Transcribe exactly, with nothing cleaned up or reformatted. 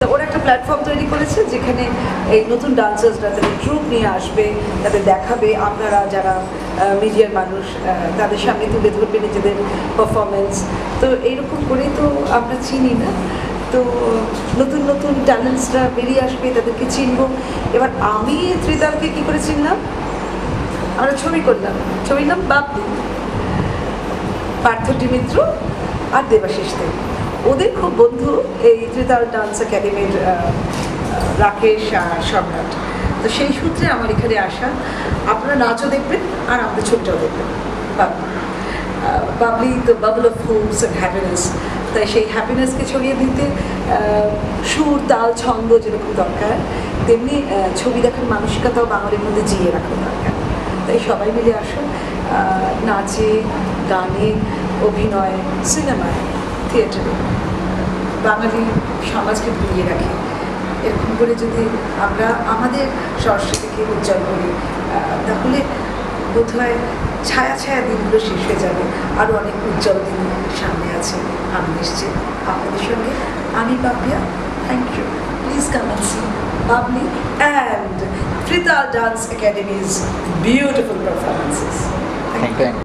ওরা একটা প্ল্যাটফর্ম তৈরি করেছে যেখানে এই নতুন ডান্সার্সরা তাদের ট্রুপ নিয়ে আসবে, তাদের দেখাবে, আপনারা যারা মিডিয়ার মানুষ তাদের সামনে তুলে ধরবে নিজেদের পারফরমেন্স। তো এইরকম করেই তো আমরা চিনি না, তো নতুন নতুন ট্যালেন্টসরা বেরিয়ে আসবে, তাদেরকে চিনব। এবার আমি ত্রিতালকে কী করে চিনলাম, আমরা ছবি করলাম, ছবি নাম বাবলি, পার্থটি মিত্র আর দেবাশিস দেব, ওদের খুব বন্ধু এই ত্রিতাল ডান্স একাডেমির রাকেশ আর সম্রাট। তো সেই সূত্রে আমার এখানে আসা। আপনারা নাচও দেখবেন আর আমাদের ছবিটাও দেখবেন। Babli Babli the bubble of hopes and happiness. তাই সেই হ্যাপিনেসকে ছড়িয়ে দিতে সুর, তাল, ছন্দ যেরকম দরকার, তেমনি ছবি দেখার মানসিকতাও বাঙালির মধ্যে জিয়ে রাখা দরকার। তাই সবাই মিলে আসুন, নাচে, গানে, অভিনয়, সিনেমায়, থিয়েটারে বাঙালি সমাজকে ঘুরিয়ে রাখি। এরকম করে যদি আমরা আমাদের সংস্কৃতিকে উজ্জ্বল করি, তাহলে বোধ হয় ছায়া ছায়া দিনগুলো শেষ হয়ে যাবে, আরও অনেক উজ্জ্বল দিন সামনে আছে। আমি নিশ্চিত আপনাদের সঙ্গে আমি Papiya. Thank you. Please come and see Babli and Trital Dance Academy's beautiful performances. Thank you.